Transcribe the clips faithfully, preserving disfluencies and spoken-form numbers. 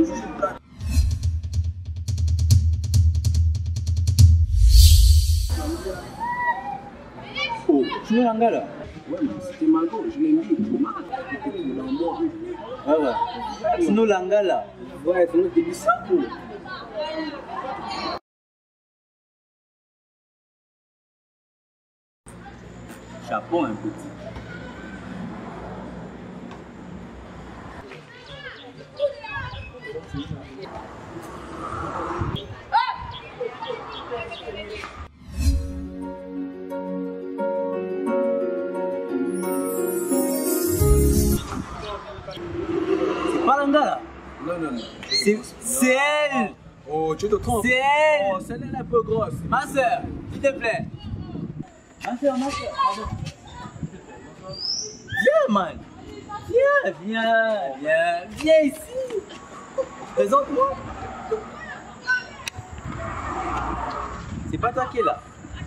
Oh, tu es un gars là? Ouais, mais c'était Margot, je l'ai mis. C'était dans moi. Ouais, ouais. Sinon, l'anga là? Ouais, c'est notre début ça. Chapeau un petit. C'est pas l'anga là? Non, non, non. C'est elle! Oh, tu te trompes. C'est elle! Oh, celle-là est un peu grosse. Ma soeur, s'il te plaît. Ma soeur, ma soeur. Viens, man. Viens, viens, viens. Viens ici. Présente-moi. C'est pas toi qui es là.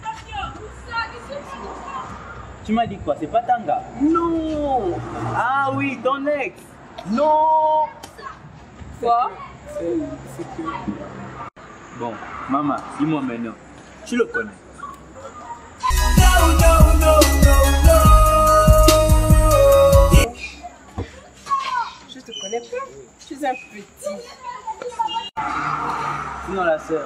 Tu m'as dit quoi? C'est pas Tanga? Non. Ah oui, ton ex. Non. Quoi? C'est que... Bon, maman, dis-moi maintenant. Tu le connais? No, no, no, no, no. Je te connais pas. Tu es un petit. Sinon la sœur.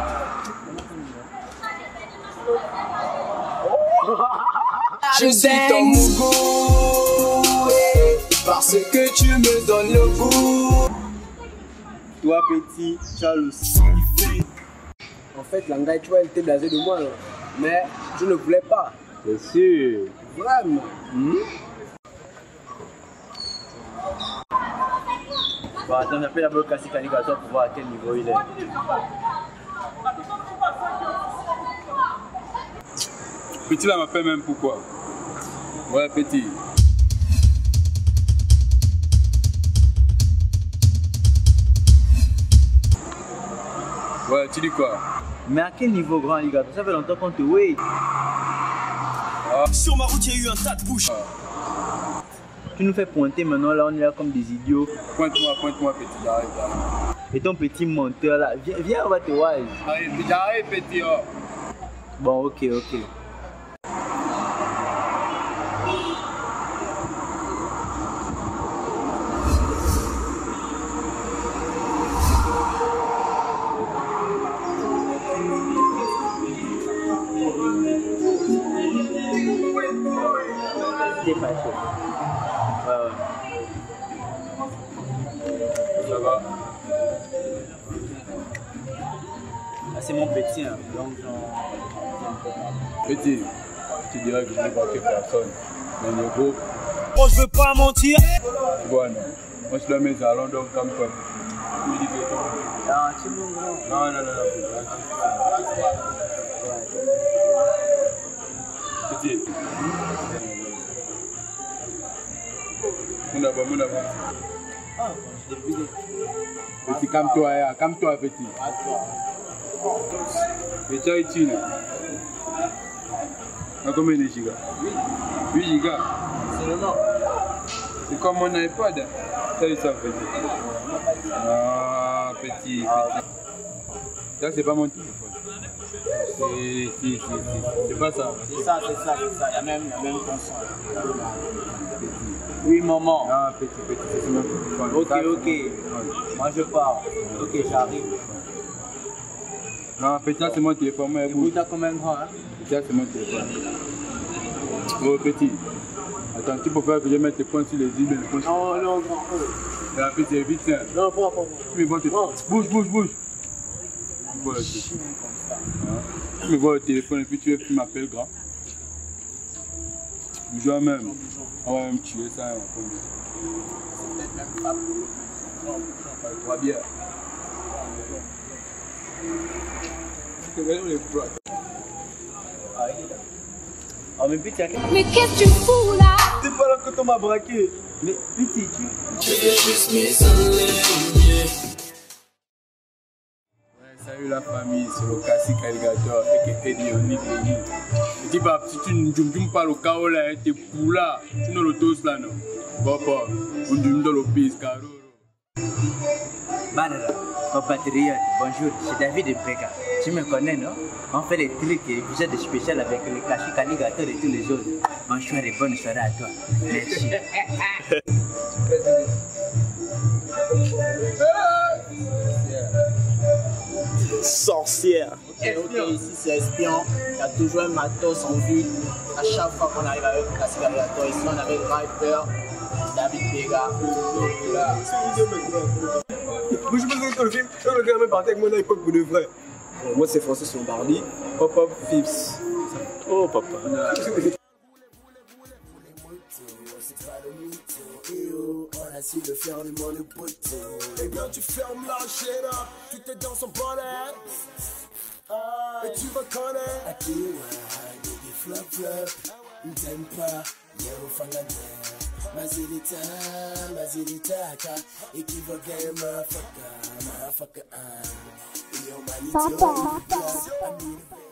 Je suis ton Mougou, parce que tu me donnes le goût. Toi petit, Charles aussi. En fait, l'anga, tu vois, elle était blasée de moi. Là. Mais je ne voulais pas. C'est sûr. Vraiment. Hmm? Bon, attends, j'appelle d'abord Kassi Kaligator pour voir à quel niveau il est. Petit là m'appelle même pourquoi? Ouais, petit. Ouais, tu dis quoi? Mais à quel niveau, grand Aligator? Ça fait longtemps qu'on te wait. Ah. Sur ma route, il y a eu un tas de bouches. Ah. Tu nous fais pointer maintenant, là, on est là comme des idiots. Pointe-moi, pointe-moi, petit, j'arrive, j'arrive. Et ton petit menteur là, viens, viens, on va te voir. J'arrive, j'arrive, petit, oh. Bon, ok, ok. T'es pas chaud. Ouais, ouais. Ça va? Ah, c'est mon petit, hein. Donc genre... Petit, tu dirais que je n'ai pas que personne. Mais le groupe... Oh, je veux pas mentir. Bon, non. Moi, je dois mes allons donc comme toi. Tu me dis que toi. Ah, tu me grand. Non, non, non, non. Petit. Mon d'abord, mon d'abord. Ah, je l'ai vu. Petit, calme-toi, hein. Calme-toi, petit. Petit, tu es à combien de gigas? huit gigas. C'est le nom. C'est comme mon iPod. Ça, ça, petit. Ah, petit, petit. Ça, c'est pas mon téléphone. Si, si, si, si. C'est pas ça. C'est ça, c'est ça, c'est ça. Il y a même, il y a même ton son. Oui, maman. Ah, petit, petit, c'est mon téléphone. Ok, ça, ok. Moi, je pars. Ok, j'arrive. Non, petit, ça, c'est mon téléphone. Moi, Et vous, t'as combien de grand, hein? Petit, ça, c'est mon téléphone. Oh, petit. Attends, tu peux faire que je mette les points sur les îles, les points sur... Non, non, grand. Et la petite, c'est vite, tiens. Non, pas, pas, pas. Tu me vois, tu... Bouge, bouge, bouge. Voilà, tu me vois au téléphone et puis tu, tu m'appelles grand. Bouge même. On va même tuer ça. C'est peut-être même pas pour le trois bières. C'est vrai, on est bras. Ah, il est là. Ah, mais petit, Mais qu'est-ce que tu fous là? c'est pas là que on m'a braqué. Mais petit, tu... Salut la famille, c'est le Kassi Kaligator et qui dit au niveau. Et tu vas, si tu ne parles au chaos là, tu es pour là, tu ne le doses là non. Papa, on dit dans le pays, caro. Barra, compatriote, bonjour, c'est David Mpeka. Tu me connais, non? On fait des trucs et épisodes spéciaux avec les classiques alligators et tous les autres. Bonsoir et bonne soirée à toi. Merci. Sorcière. Ok, ok, ici c'est espion. Il y a toujours un matos en vue. À chaque fois qu'on arrive avec le classique alligator, ici on avait Viper, David Mpeka. Moi je me souviens que le film, quand le gars même partait avec moi à l'époque pour de vrai. Bon, moi c'est Francis Lombardi, Pop-Up Fips. Oh papa. On a su le faire le monde poteau. Eh bien tu fermes la chaîne, tout est dans son bonnet. Et tu me connais. Akiwa, baby flop flop. N'aime pas, y'a au fangane. Mazilita, mazilita, ka. Equivoque, motherfucker, motherfucker. Yo, manito,